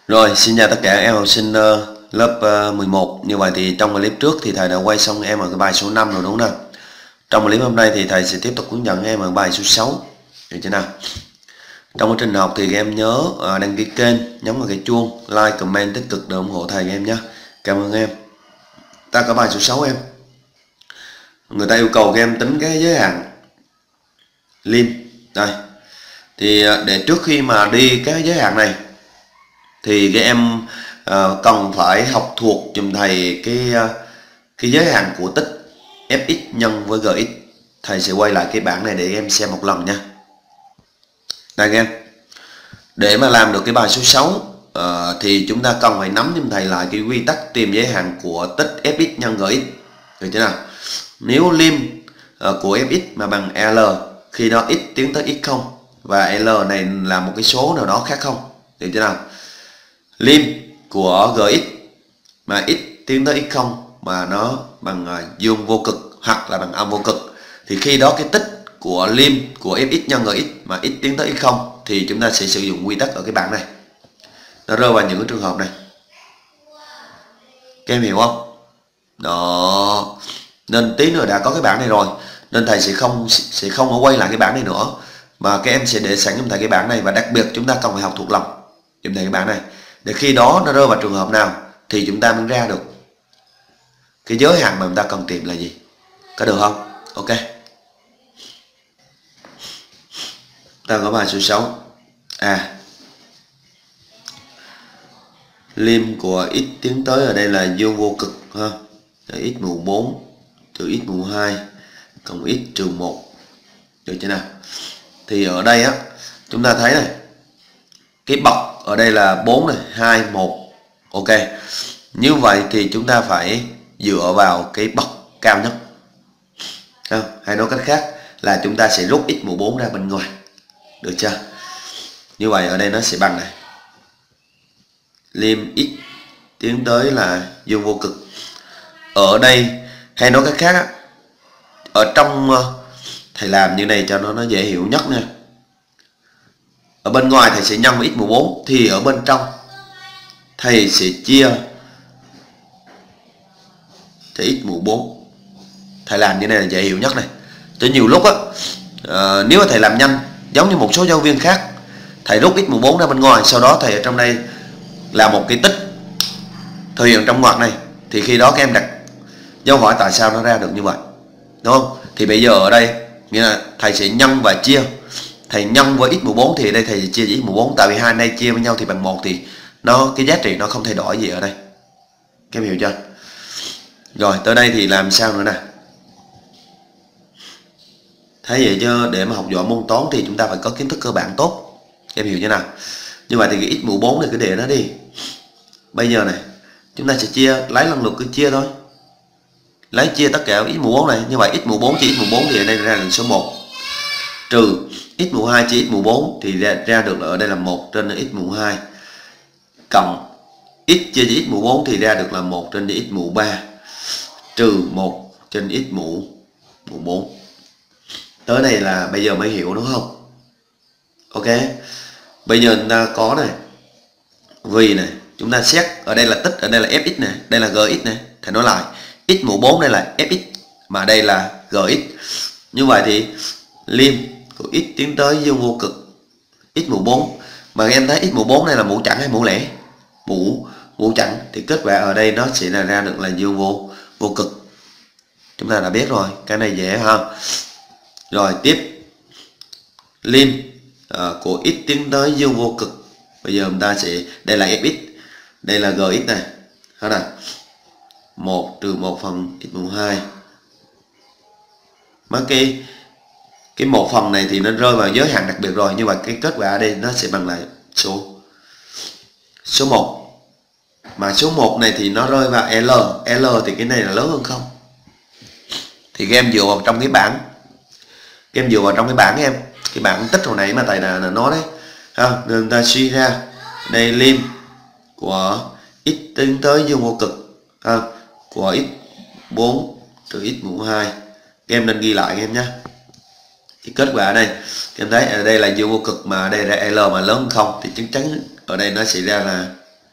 Rồi, xin chào tất cả em học sinh lớp 11. Như vậy thì trong clip trước thì thầy đã quay xong em ở cái bài số 5 rồi đúng không nào? Trong clip hôm nay thì thầy sẽ tiếp tục hướng dẫn em ở bài số 6. Được chưa nào? Trong quá trình học thì em nhớ đăng ký kênh, nhấn vào cái chuông, like, comment tích cực để ủng hộ thầy em nhé. Cảm ơn em. Ta có bài số 6 em. Người ta yêu cầu các em tính cái giới hạn lim. Đây. Thì để trước khi mà đi cái giới hạn này thì các em cần phải học thuộc giùm thầy cái giới hạn của tích fx nhân với gx. Thầy sẽ quay lại cái bảng này để em xem một lần nha. Đây các em, để mà làm được cái bài số 6 thì chúng ta cần phải nắm giùm thầy lại cái quy tắc tìm giới hạn của tích fx nhân gx. Được chưa nào? Nếu lim của fx mà bằng l, khi đó x tiến tới x0 và l này là một cái số nào đó khác không. Được chưa nào? Lim của gx mà x tiến tới x0 mà nó bằng dương vô cực hoặc là bằng âm vô cực, thì khi đó cái tích của lim của fx nhân gx mà x tiến tới x0 thì chúng ta sẽ sử dụng quy tắc ở cái bảng này. Nó rơi vào những cái trường hợp này. Các em hiểu không? Đó. Nên tí nữa đã có cái bảng này rồi, nên thầy sẽ không quay lại cái bảng này nữa, mà các em sẽ để sẵn giùm thầy cái bảng này. Và đặc biệt chúng ta cần phải học thuộc lòng giùm thầy cái bảng này, để khi đó nó rơi vào trường hợp nào thì chúng ta mới ra được cái giới hạn mà chúng ta cần tìm là gì. Có được không? Ok. Ta có bài số 6. Lim của x tiến tới ở đây là dương vô cực ha. X mũ 4 trừ x mũ 2 cộng x trừ 1. Được chưa nào? Thì ở đây á, chúng ta thấy này, cái bậc ở đây là 4 này, 2, 1. Ok. Như vậy thì chúng ta phải dựa vào cái bậc cao nhất. Hay nói cách khác là chúng ta sẽ rút x mũ 4 ra bên ngoài. Được chưa? Như vậy ở đây nó sẽ bằng này. Lim x tiến tới là dương vô cực. Ở đây hay nói cách khác á, ở trong thầy làm như này cho nó dễ hiểu nhất nha. Ở bên ngoài thầy sẽ nhân với x mũ 4, thì ở bên trong thầy sẽ chia thì x mũ 4. Thầy làm như này là dễ hiểu nhất này. Cho nhiều lúc á, nếu mà thầy làm nhanh giống như một số giáo viên khác, thầy rút x mũ 4 ra bên ngoài, sau đó thầy ở trong đây là một cái tích thể hiện trong ngoặc này, thì khi đó các em đặt dấu hỏi tại sao nó ra được như vậy, đúng không? Thì bây giờ ở đây nghĩa là thầy sẽ nhân và chia. Thầy nhân với x mũ 4 thì ở đây thầy sẽ chia với x mũ 4, tại vì hai này chia với nhau thì bằng 1, thì cái giá trị nó không thay đổi gì ở đây. Các em hiểu chưa? Rồi tới đây thì làm sao nữa nè. Thấy vậy chứ, để mà học giỏi môn toán thì chúng ta phải có kiến thức cơ bản tốt. Các em hiểu chưa nào? Như vậy thì cái x mũ 4 này cứ để nó đi. Bây giờ này, chúng ta sẽ chia, lấy lần lượt cứ chia thôi. Lấy chia tất cả x mũ 4 này. Như vậy x mũ 4 chia x mũ 4 thì ở đây ra là số 1. Trừ x mũ 2 chia x mũ 4 thì ra được là ở đây là 1 trên x mũ 2. Cộng x chia cho x mũ 4 thì ra được là 1 trên x mũ 3. Trừ 1 trên x mũ 4. Tới đây là bây giờ mới hiểu đúng không? Ok. Bây giờ chúng ta có này, vì này, chúng ta xét ở đây là tích, ở đây là fx này, đây là gx này. Thầy nói lại, x mũ 4 đây là fx mà đây là gx. Như vậy thì lim của x tiến tới dương vô cực x mũ 4, mà em thấy x mũ 4 này là mũ chẵn hay mũ lẻ? Mũ chẵn, thì kết quả ở đây nó sẽ là ra được là dương vô cực. Chúng ta đã biết rồi, cái này dễ ha. Rồi tiếp, lim của x tiến tới dương vô cực. Bây giờ chúng ta sẽ, đây là fx, đây là gx này, hết rồi. 1 trừ 1 phần x mũ 2. Mà cái 1 phần này thì nó rơi vào giới hạn đặc biệt rồi. Như vậy cái kết quả ở đây nó sẽ bằng lại số 1. Mà số 1 này thì nó rơi vào L thì cái này là lớn hơn không. Thì các em dựa vào trong cái bảng. Các em dựa vào trong cái bảng em, cái bảng tích hồi nãy mà thầy là nói đấy. Nên chúng ta suy ra đây lim của x tiến tới dương vô cực của x 4 trừ x mũ 2. Các em nên ghi lại các em nhé. Thì kết quả ở đây, các em thấy ở đây là dương vô cực mà ở đây là L mà lớn hơn không, thì chắc chắn ở đây nó sẽ ra là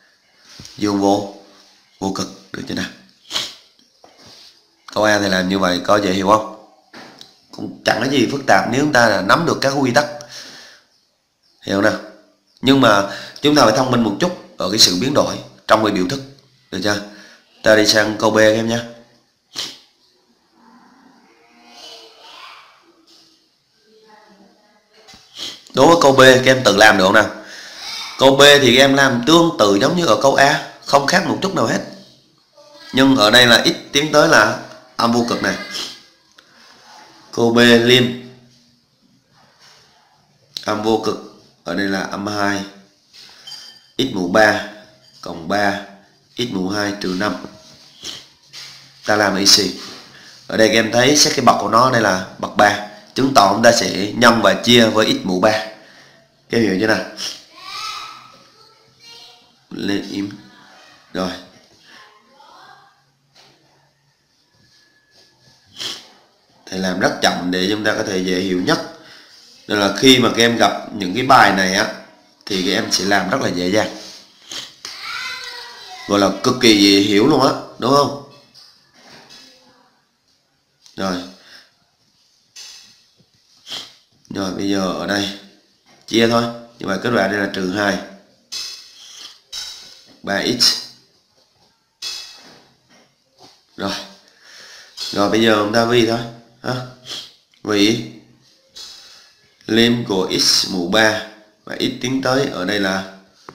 dương vô cực, được chưa nào? Câu A thì làm như vậy có dễ hiểu không? Cũng chẳng có gì phức tạp nếu chúng ta là nắm được các quy tắc, hiểu nào? Nhưng mà chúng ta phải thông minh một chút ở cái sự biến đổi trong cái biểu thức, được chưa? Ta đi sang câu B các em nhé. Đối với câu B các em tự làm được không nào? Câu B thì các em làm tương tự giống như ở câu A, không khác một chút nào hết. Nhưng ở đây là x tiến tới là âm vô cực này. Câu B liêm âm vô cực, ở đây là âm 2 x mũ 3 cộng 3 x mũ 2 trừ 5. Ta làm easy. Ở đây các em thấy xét cái bậc của nó đây là bậc 3, chứng tỏ chúng ta sẽ nhân và chia với x mũ 3. Các em hiểu chưa nào? Lên im rồi. Thầy làm rất chậm để chúng ta có thể dễ hiểu nhất. Nên là khi mà các em gặp những cái bài này á thì các em sẽ làm rất là dễ dàng, gọi là cực kỳ dễ hiểu luôn á, đúng không? Rồi bây giờ ở đây chia thôi, như vậy kết quả đây là trừ 2 3x. Rồi bây giờ chúng ta vi thôi ha. Vì lim của x mũ 3 và x tiến tới ở đây là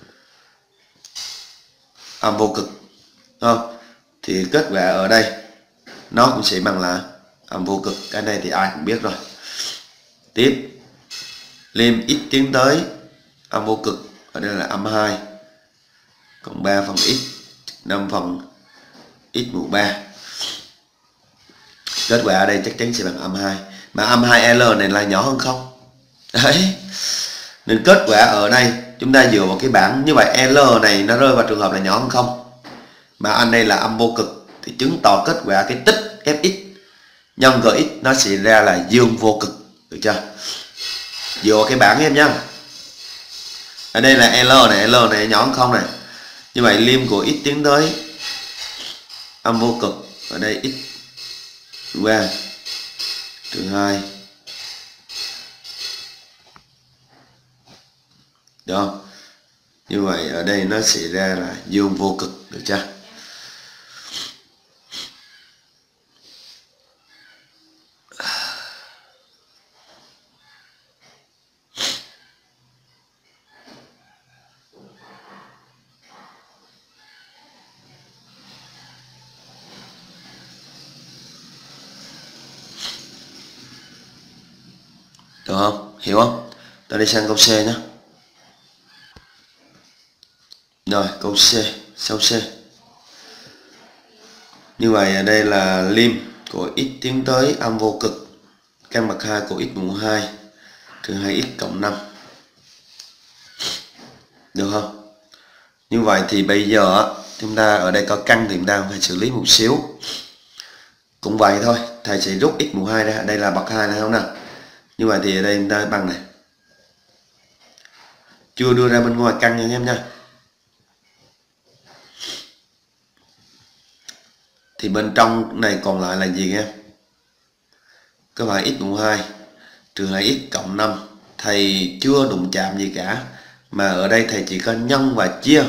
âm vô cực, không? Thì kết quả ở đây nó cũng sẽ bằng là âm vô cực. Cái này thì ai cũng biết rồi. Tiếp lim x tiến tới âm vô cực, ở đây là âm 2 cộng 3 phần x 5 phần x mũ 3. Kết quả ở đây chắc chắn sẽ bằng âm 2. Mà âm 2L này là nhỏ hơn không? Đấy. Nên kết quả ở đây chúng ta dựa vào cái bảng như vậy, L này nó rơi vào trường hợp là nhỏ hơn không. Mà anh đây là âm vô cực thì chứng tỏ kết quả cái tích Fx nhân Gx nó sẽ ra là dương vô cực, được chưa? Dựa vào cái bảng em nhá. Ở đây là L này nhỏ hơn không này. Như vậy lim của x tiến tới âm vô cực, ở đây x 3 trừ 2. Được không? Như vậy ở đây nó sẽ ra là dương vô cực, được chưa? Được không? Hiểu không? Ta đi sang câu C nhé. Rồi câu C, sau C. Như vậy ở đây là lim của x tiến tới âm vô cực căn bậc 2 của x mũ 2 trừ 2x cộng 5. Được không? Như vậy thì bây giờ chúng ta ở đây có căn thì chúng ta phải xử lý một xíu. Cũng vậy thôi, thầy sẽ rút x mũ 2 ra, đây là bậc 2 này không nào? Như vậy thì ở đây chúng ta bằng này. Chưa đưa ra bên ngoài căn nha anh em nha. Thì bên trong này còn lại là gì em? Có phải x mũ 2 trừ 2x cộng 5. Thầy chưa đụng chạm gì cả. Mà ở đây thầy chỉ có nhân và chia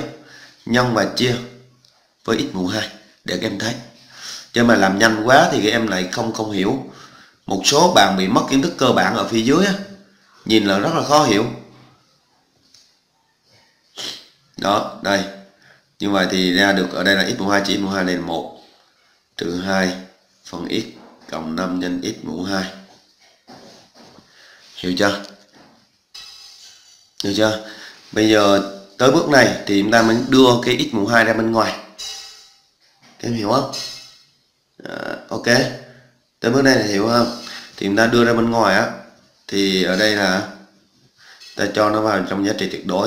với x mũ 2 để các em thấy. Chứ mà làm nhanh quá thì các em lại không hiểu. Một số bạn bị mất kiến thức cơ bản ở phía dưới á, nhìn là rất là khó hiểu. Đó, đây. Như vậy thì ra được ở đây là x mũ 2 chỉ x mũ 2 này là 1 trừ 2 phần x cộng 5 nhân x mũ 2. Hiểu chưa? Hiểu chưa? Bây giờ tới bước này thì chúng ta mới đưa cái x mũ 2 ra bên ngoài. Các em hiểu không? Ok. Tới bước này là hiểu không? Thì chúng ta đưa ra bên ngoài á, thì ở đây là ta cho nó vào trong giá trị tuyệt đối.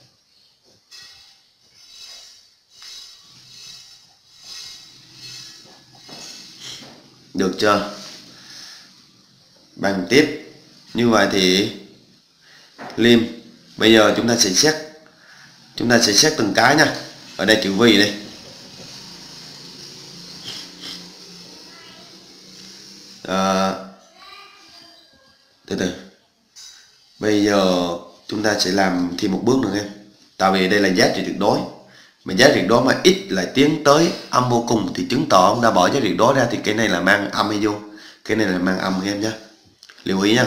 Được chưa? Bằng tiếp. Như vậy thì lim, bây giờ chúng ta sẽ xét từng cái nha. ở đây chữ vi đây. Từ từ, bây giờ chúng ta sẽ làm thêm một bước nữa em, tại vì đây là giá trị tuyệt đối, mà giá trị tuyệt đối mà x lại tiến tới âm vô cùng thì chứng tỏ ông đã bỏ giá trị tuyệt đối ra, thì cái này là mang âm hay vô, cái này là mang âm em nhé, lưu ý nha.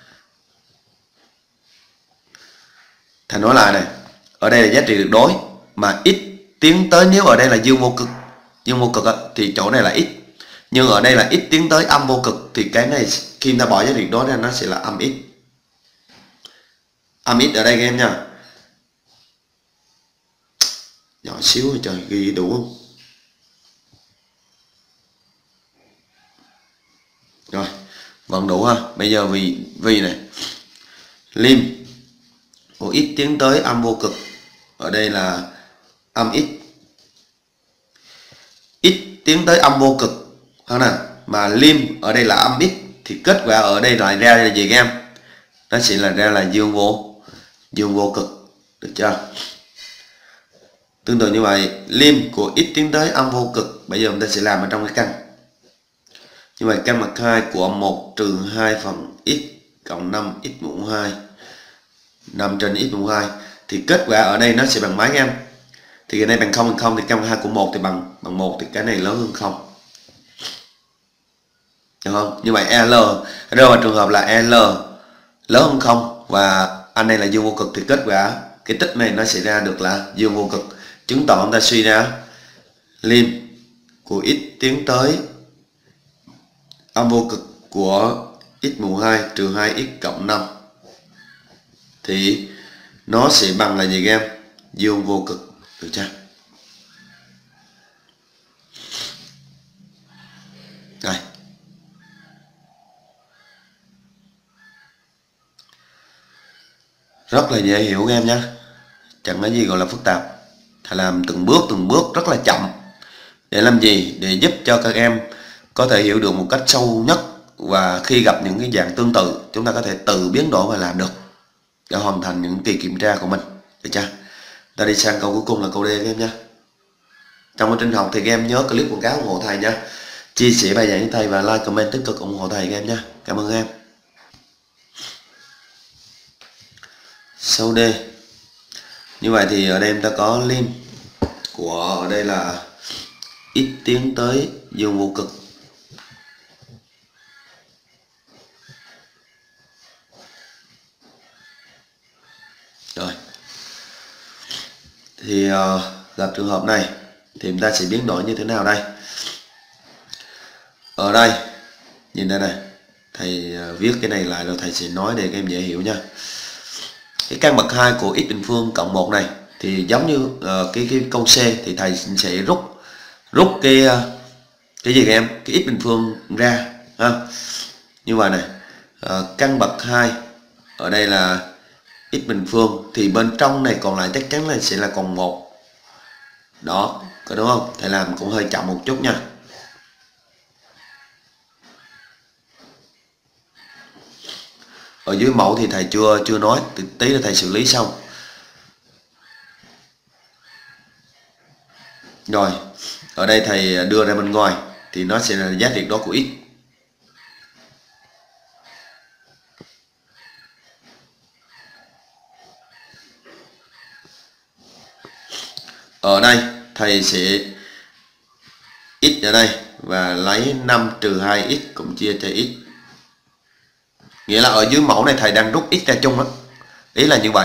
Thành nói lại này, ở đây là giá trị tuyệt đối mà x tiến tới, nếu ở đây là dương vô cực thì chỗ này là x, nhưng ở đây là x tiến tới âm vô cực thì cái này khi ta bỏ giá trị tuyệt đối ra nó sẽ là âm x. Âm x ở đây các em nha, nhỏ xíu trời, ghi đủ không? Rồi vẫn đủ ha. Bây giờ vì này lim của x tiến tới âm vô cực, ở đây là âm x, x tiến tới âm vô cực hơn nè, mà lim ở đây là âm x thì kết quả ở đây lại ra là gì các em? Nó sẽ là ra là dương vô cực, được chưa? Tương tự như vậy, lim của x tiến tới âm vô cực, bây giờ chúng ta sẽ làm ở trong cái căn. Như vậy căn bậc 2 của 1 trừ 2 phần x cộng 5x mũ 2, 5 trên x mũ 2 thì kết quả ở đây nó sẽ bằng mấy em? Thì cái này bằng 0 thì căn bậc 2 của 1 thì bằng 1 thì cái này lớn hơn 0. Được không? Như vậy L rơi vào trường hợp là L lớn hơn 0 và anh này là dương vô cực thì kết quả cái tích này nó sẽ ra được là dương vô cực, chứng tỏ chúng ta suy ra lim của x tiến tới âm vô cực của x mũ 2 trừ 2x cộng 5 thì nó sẽ bằng là gì các em? Dương vô cực, được chưa? Đây. Rất là dễ hiểu các em nhé, chẳng có gì gọi là phức tạp, thầy làm từng bước rất là chậm. Để làm gì? Để giúp cho các em có thể hiểu được một cách sâu nhất, và khi gặp những cái dạng tương tự chúng ta có thể tự biến đổi và làm được để hoàn thành những kỳ kiểm tra của mình, được chưa? Ta đi sang câu cuối cùng là câu D các em nhé. Trong quá trình học thì các em nhớ clip quảng cáo ủng hộ thầy nha, chia sẻ bài giảng với thầy và like comment tích cực ủng hộ thầy các em nhé. Cảm ơn em. Sau D, như vậy thì ở đây em ta có lim của ở đây là x tiến tới dương vô cực, rồi thì gặp trường hợp này thì chúng ta sẽ biến đổi như thế nào đây? Ở đây nhìn đây này, thầy viết cái này lại rồi thầy sẽ nói để các em dễ hiểu nha. Cái căn bậc 2 của x bình phương cộng 1 này thì giống như cái câu C thì thầy sẽ rút cái gì các em? Cái x bình phương ra ha. Như vậy này, căn bậc 2 ở đây là x bình phương thì bên trong này còn lại chắc chắn là sẽ là còn 1. Đó, có đúng không? Thầy làm cũng hơi chậm một chút nha. Ở dưới mẫu thì thầy chưa nói, tí là thầy xử lý xong. Rồi, ở đây thầy đưa ra bên ngoài thì nó sẽ là giá trị đó của x. Ở đây thầy sẽ x ở đây và lấy 5 trừ 2x cũng chia cho x. Nghĩa là ở dưới mẫu này thầy đang rút x ra chung đó. Ý là như vậy.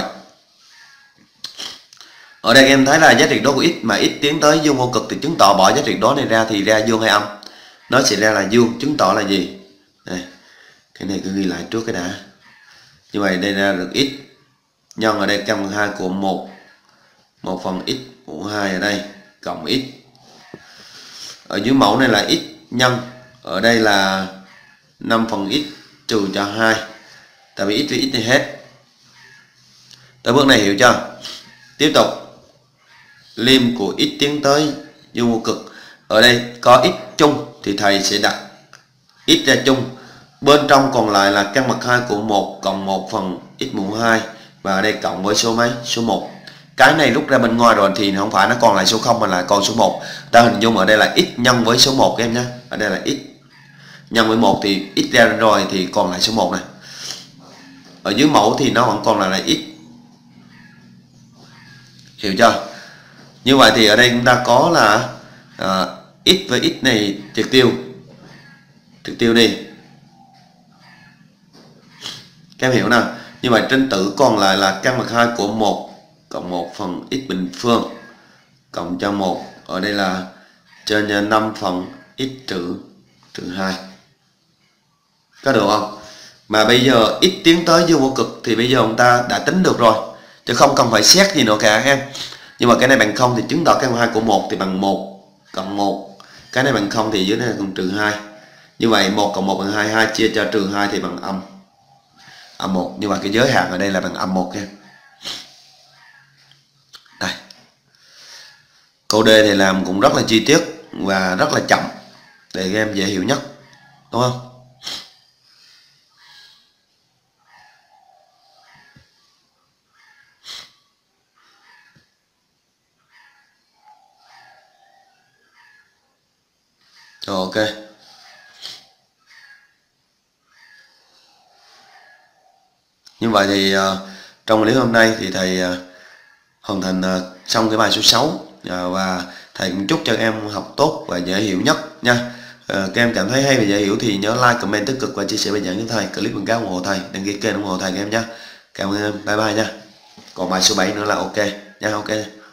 Ở đây em thấy là giá trị đó của x mà x tiến tới dương vô cực thì chứng tỏ bỏ giá trị đó này ra thì ra dương hay âm? Nó sẽ ra là dương, chứng tỏ là gì? Đây, cái này cứ ghi lại trước cái đã. Như vậy đây ra được x nhân ở đây căn 2 của 1 phần x mũ 2 ở đây cộng x. Ở dưới mẫu này là x nhân ở đây là 5 phần x trừ cho 2. Tại vì x với x thì hết. Tới bước này hiểu chưa? Tiếp tục lim của x tiến tới dương vô cực. Ở đây có x chung thì thầy sẽ đặt x ra chung. Bên trong còn lại là căn bậc 2 của 1 cộng 1 phần x mũ 2. Và ở đây cộng với số mấy? Số 1. Cái này rút ra bên ngoài rồi thì không phải nó còn lại số 0 mà là còn số 1. Ta hình dung ở đây là x nhân với số 1 các em nhé. Ở đây là x nhân với 1 thì x ra rồi thì còn lại số 1 này. Ở dưới mẫu thì nó vẫn còn là x. Hiểu chưa? Như vậy thì ở đây chúng ta có là x với x này triệt tiêu đi. Các em hiểu nào? Như vậy trên tử còn lại là căn bậc 2 của 1 cộng 1 phần x bình phương cộng cho 1. Ở đây là trên 5 phần x trừ 2. Có được không? Mà bây giờ x tiến tới dương vô cực thì bây giờ chúng ta đã tính được rồi, chứ không cần phải xét gì nữa cả em. Nhưng mà cái này bằng 0 thì chứng tỏ căn bậc 2 của 1 thì bằng 1 cộng 1. Cái này bằng 0 thì dưới này còn trừ 2. Như vậy 1 cộng 1 bằng 2, 2 chia cho trừ 2 thì bằng âm 1. Nhưng mà cái giới hạn ở đây là bằng âm 1 nha. Đây. Câu D thì làm cũng rất là chi tiết và rất là chậm để các em dễ hiểu nhất, đúng không? Rồi, ok. Như vậy thì trong clip hôm nay thì thầy hoàn thành xong cái bài số 6 và thầy cũng chúc cho các em học tốt và dễ hiểu nhất nha. Các em cảm thấy hay và dễ hiểu thì nhớ like, comment tích cực và chia sẻ bài giảng với thầy. Clip quảng cáo ủng hộ thầy, đăng ký kênh ủng hộ thầy các em nhé. Cảm ơn em, bye bye nha. Còn bài số 7 nữa là ok nha, ok.